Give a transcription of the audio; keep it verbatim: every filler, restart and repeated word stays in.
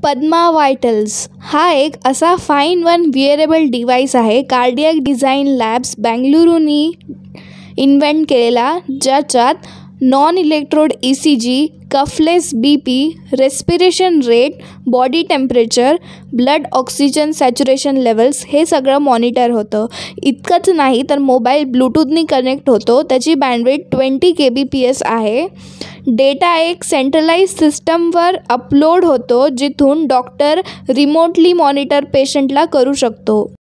पद्मा वायटल्स हा एक असा फाईन वन विअरेबल डिव्हाइस आहे कार्डियक डिझाईन लॅब्स बेंगलुरूनी इन्व्हेंट केलेला, ज्याच्यात non electrode E C G, cuffless B P, respiration rate, body temperature, blood oxygen saturation levels हे सगळं मॉनिटर होतं. इतकंच नाही तर मोबाईल ब्लूटूथनी कनेक्ट होतो. त्याची bandwidth twenty K B P S आहे. डेटा एक सेंट्रलाइज सिस्टमवर अपलोड होतो, जिथून डॉक्टर रिमोटली मॉनिटर पेशंटला करू शकतो.